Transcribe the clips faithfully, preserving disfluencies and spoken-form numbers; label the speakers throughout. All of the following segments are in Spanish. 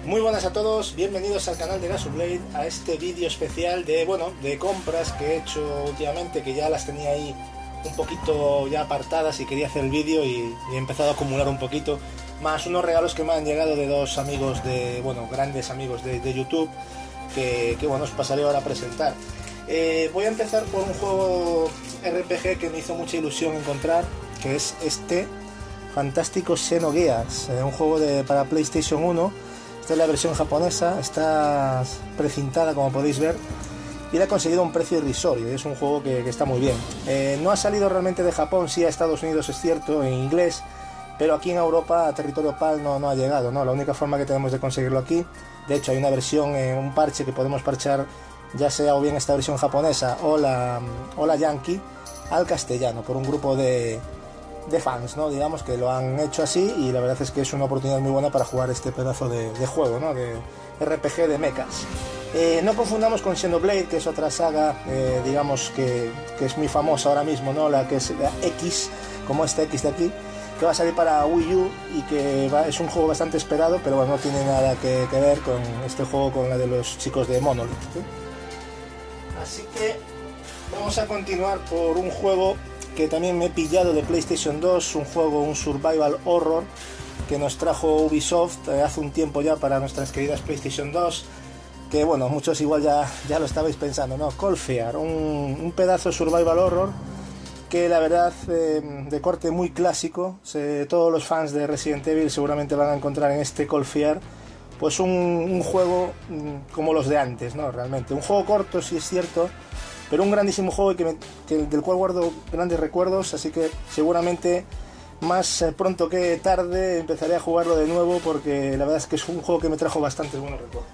Speaker 1: Muy buenas a todos, bienvenidos al canal de Gasublade, a este vídeo especial de, bueno, de compras que he hecho últimamente, que ya las tenía ahí un poquito ya apartadas y quería hacer el vídeo y, y he empezado a acumular un poquito, más unos regalos que me han llegado de dos amigos de, bueno, grandes amigos de, de YouTube, que, que bueno, os pasaré ahora a presentar. Eh, voy a empezar por un juego R P G que me hizo mucha ilusión encontrar, que es este fantástico Xenogears, eh, un juego de, para PlayStation uno. Esta es la versión japonesa, está precintada como podéis ver y le ha conseguido un precio irrisorio. Es un juego que, que está muy bien. Eh, no ha salido realmente de Japón, sí a Estados Unidos es cierto, en inglés, pero aquí en Europa, a territorio PAL, no, no ha llegado, ¿no? La única forma que tenemos de conseguirlo aquí, de hecho hay una versión, eh, un parche que podemos parchar, ya sea o bien esta versión japonesa o la, o la yankee, al castellano, por un grupo de... de fans, ¿no? Digamos que lo han hecho así y la verdad es que es una oportunidad muy buena para jugar este pedazo de, de juego, ¿no? De R P G de mechas. Eh, no confundamos con Xenoblade, que es otra saga, eh, digamos que, que es muy famosa ahora mismo, ¿no? La que es la X, como esta X de aquí, que va a salir para Wii U y que va, es un juego bastante esperado, pero bueno, no tiene nada que, que ver con este juego, con la de los chicos de Monolith, ¿sí? Así que vamos a continuar por un juego que también me he pillado de PlayStation dos, un juego, un survival horror que nos trajo Ubisoft eh, hace un tiempo ya para nuestras queridas PlayStation dos, que bueno, muchos igual ya, ya lo estabais pensando, ¿no? Cold Fear, un, un pedazo survival horror que la verdad eh, de corte muy clásico. Se, todos los fans de Resident Evil seguramente van a encontrar en este Cold Fear pues un, un juego mm, como los de antes, ¿no? Realmente, un juego corto, sí es cierto, pero un grandísimo juego y que me, que, del cual guardo grandes recuerdos, así que seguramente más pronto que tarde empezaré a jugarlo de nuevo, porque la verdad es que es un juego que me trajo bastantes buenos recuerdos.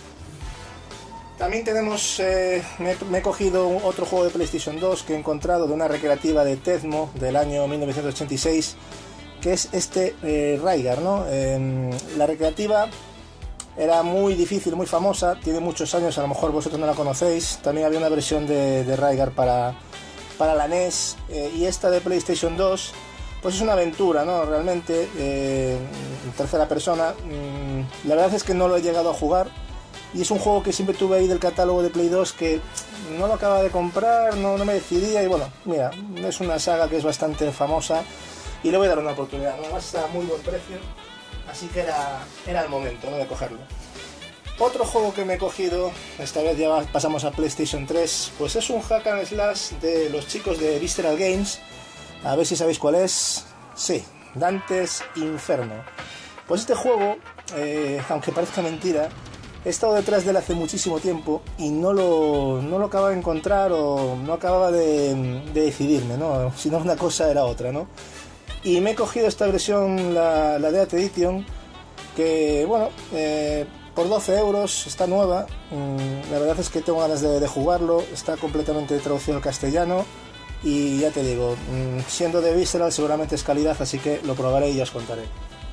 Speaker 1: También tenemos, eh, me, me he cogido otro juego de PlayStation dos que he encontrado de una recreativa de Tecmo del año mil novecientos ochenta y seis, que es este eh, Rygar, ¿no? Eh, la recreativa era muy difícil, muy famosa, tiene muchos años, a lo mejor vosotros no la conocéis. También había una versión de, de Rygar para, para la N E S, eh, y esta de PlayStation dos, pues es una aventura, ¿no? Realmente, eh, en tercera persona. Mm, la verdad es que no lo he llegado a jugar, y es un juego que siempre tuve ahí del catálogo de Play dos, que no lo acababa de comprar, no, no me decidía, y bueno, mira, es una saga que es bastante famosa, y le voy a dar una oportunidad, ¿no? Además está a muy buen precio. Así que era, era el momento, ¿no?, de cogerlo. Otro juego que me he cogido, esta vez ya pasamos a PlayStation tres, pues es un hack and slash de los chicos de Visceral Games. A ver si sabéis cuál es. Sí, Dante's Inferno. Pues este juego, eh, aunque parezca mentira, he estado detrás de él hace muchísimo tiempo y no lo, no lo acababa de encontrar, o no acababa de, de decidirme, ¿no? Si no, una cosa era otra, ¿no? Y me he cogido esta versión, la, la Death Edition, que bueno, eh, por doce euros, está nueva. Mm, la verdad es que tengo ganas de, de jugarlo, está completamente traducido al castellano y ya te digo, mm, siendo de Visceral seguramente es calidad, así que lo probaré y ya os contaré.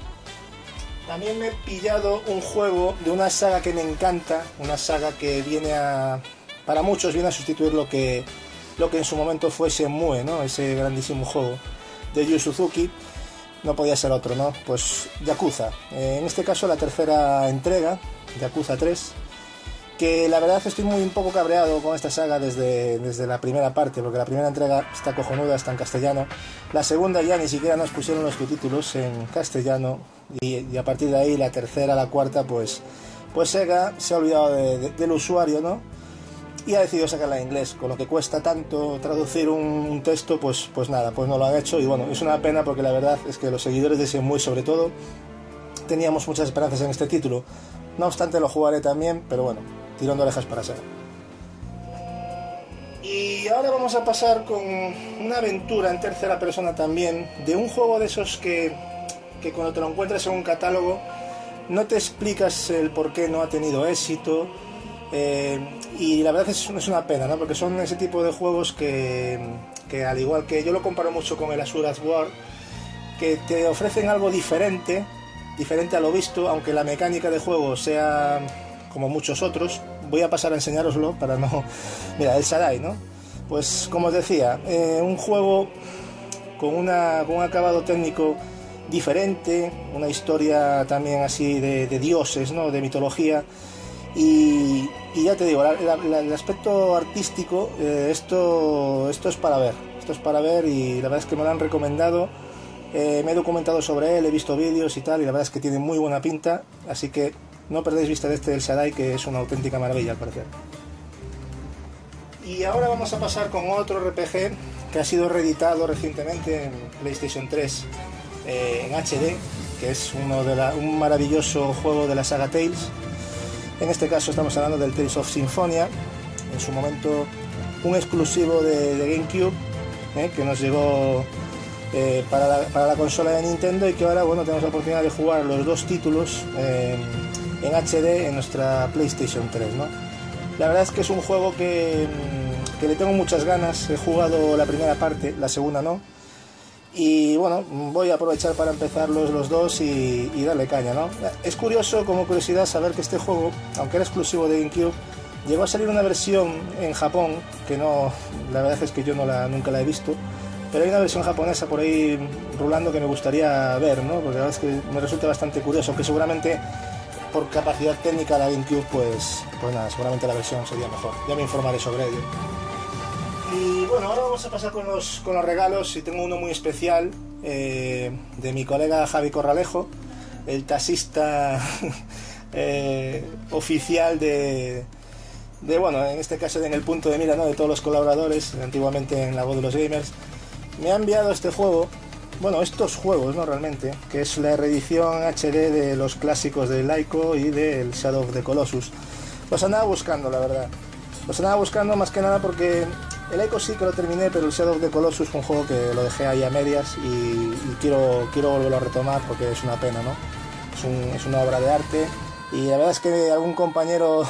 Speaker 1: También me he pillado un juego de una saga que me encanta, una saga que viene a, para muchos viene a sustituir lo que, lo que en su momento fue Shenmue, ¿no? Ese grandísimo juego de Yu Suzuki. No podía ser otro, ¿no? Pues Yakuza, eh, en este caso la tercera entrega, Yakuza tres, que la verdad estoy muy un poco cabreado con esta saga desde, desde la primera parte, porque la primera entrega está cojonuda, está en castellano, la segunda ya ni siquiera nos pusieron los subtítulos en castellano, y, y a partir de ahí la tercera, la cuarta, pues, pues Sega se ha olvidado de, de, del usuario, ¿no? Y ha decidido sacarla en inglés, con lo que cuesta tanto traducir un, un texto, pues, pues nada, pues no lo han hecho, y bueno, es una pena, porque la verdad es que los seguidores de Shenmue sobre todo teníamos muchas esperanzas en este título. No obstante, lo jugaré también, pero bueno, tirón de orejas para Sega. Y ahora vamos a pasar con una aventura en tercera persona también, de un juego de esos que, que cuando te lo encuentras en un catálogo no te explicas el por qué no ha tenido éxito. Eh, y la verdad es, es una pena, ¿no? Porque son ese tipo de juegos que, que al igual que yo lo comparo mucho con el Asura's War, que te ofrecen algo diferente, diferente a lo visto, aunque la mecánica de juego sea como muchos otros. Voy a pasar a enseñároslo para no... Mira, el Sadai, ¿no? Pues como os decía, eh, un juego con, una, con un acabado técnico diferente, una historia también así de, de dioses, ¿no? De mitología. Y, y ya te digo, la, la, el aspecto artístico, eh, esto, esto es para ver, esto es para ver y la verdad es que me lo han recomendado. Eh, me he documentado sobre él, he visto vídeos y tal, y la verdad es que tiene muy buena pinta, así que no perdéis vista de este del Shaddai, que es una auténtica maravilla al parecer. Y ahora vamos a pasar con otro R P G que ha sido reeditado recientemente en PlayStation tres eh, en H D, que es uno de la, un maravilloso juego de la saga Tales. En este caso estamos hablando del Tales of Symphonia, en su momento un exclusivo de, de GameCube, eh, que nos llegó eh, para, la, para la consola de Nintendo, y que ahora bueno, tenemos la oportunidad de jugar los dos títulos eh, en H D en nuestra PlayStation tres, ¿no? La verdad es que es un juego que, que le tengo muchas ganas. He jugado la primera parte, la segunda no, y bueno, voy a aprovechar para empezar los, los dos y, y darle caña, ¿no? Es curioso, como curiosidad, saber que este juego, aunque era exclusivo de GameCube, llegó a salir una versión en Japón, que no, la verdad es que yo no la, nunca la he visto, pero hay una versión japonesa por ahí rulando que me gustaría ver, ¿no? Porque la verdad es que me resulta bastante curioso, aunque seguramente por capacidad técnica la GameCube, pues, pues nada, seguramente la versión sería mejor. Ya me informaré sobre ello. Y bueno, ahora vamos a pasar con los, con los regalos, y tengo uno muy especial eh, de mi colega Javi Corralejo, el taxista eh, oficial de, de, bueno, en este caso en el punto de mira, ¿no?, de todos los colaboradores, antiguamente en La Voz de los Gamers. Me ha enviado este juego, bueno, estos juegos, ¿no?, realmente, que es la reedición H D de los clásicos de Ico y del Shadow of the Colossus. Los andaba buscando, la verdad. Los andaba buscando más que nada porque el Ico sí que lo terminé, pero el Shadow of the Colossus fue un juego que lo dejé ahí a medias y, y quiero, quiero volverlo a retomar porque es una pena, ¿no? Es, un, es una obra de arte, y la verdad es que algún compañero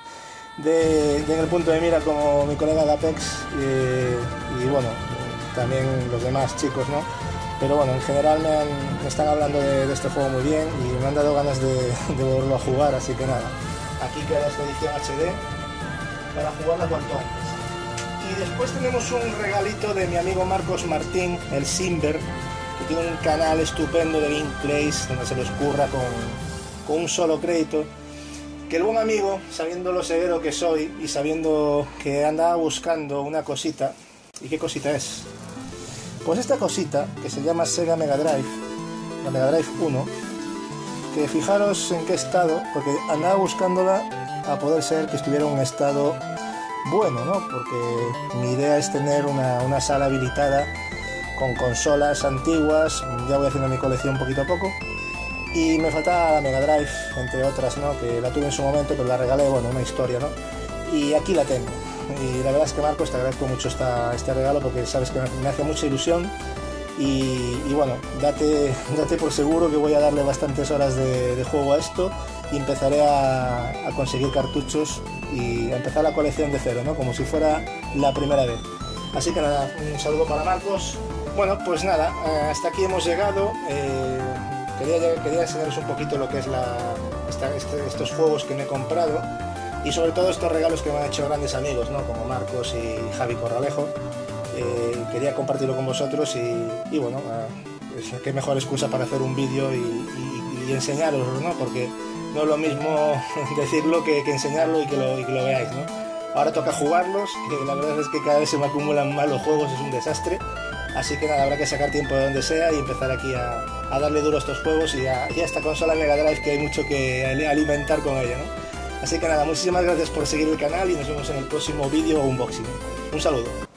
Speaker 1: de, de en el punto de mira, como mi colega Gapex eh, y bueno, también los demás chicos, ¿no? Pero bueno, en general me, han, me están hablando de, de este juego muy bien y me han dado ganas de, de volverlo a jugar, así que nada, aquí queda esta edición H D para jugarla cuanto antes. Y después tenemos un regalito de mi amigo Marcos Martín, el Simber, que tiene un canal estupendo de gameplays donde se los curra con, con un solo crédito, que el buen amigo, sabiendo lo severo que soy y sabiendo que andaba buscando una cosita. ¿Y qué cosita es? Pues esta cosita, que se llama Sega Mega Drive, la Mega Drive uno, que fijaros en qué estado, porque andaba buscándola a poder ser que estuviera en un estado bueno, ¿no? Porque mi idea es tener una, una sala habilitada con consolas antiguas, ya voy haciendo mi colección poquito a poco, y me faltaba la Mega Drive, entre otras, ¿no?, que la tuve en su momento, pero la regalé, bueno, una historia, ¿no? Y aquí la tengo. Y la verdad es que, Marcos, te agradezco mucho esta, este regalo, porque sabes que me hace mucha ilusión y, y bueno, date, date por seguro que voy a darle bastantes horas de, de juego a esto, y empezaré a, a conseguir cartuchos y a empezar la colección de cero, ¿no?, como si fuera la primera vez. Así que nada, un saludo para Marcos. Bueno, pues nada, hasta aquí hemos llegado. Eh, quería, quería enseñaros un poquito lo que es la, esta, este, estos juegos que me he comprado, y sobre todo estos regalos que me han hecho grandes amigos, ¿no?, como Marcos y Javi Corralejo. Eh, quería compartirlo con vosotros y, y bueno, eh, qué mejor excusa para hacer un vídeo y, y, y enseñaroslo, ¿no?, porque no es lo mismo decirlo que, que enseñarlo y que, lo, y que lo veáis, ¿no? Ahora toca jugarlos, que la verdad es que cada vez se me acumulan más los juegos, es un desastre. Así que nada, habrá que sacar tiempo de donde sea y empezar aquí a, a darle duro a estos juegos y a, y a esta consola Mega Drive, que hay mucho que alimentar con ella, ¿no? Así que nada, muchísimas gracias por seguir el canal y nos vemos en el próximo vídeo o unboxing. Un saludo.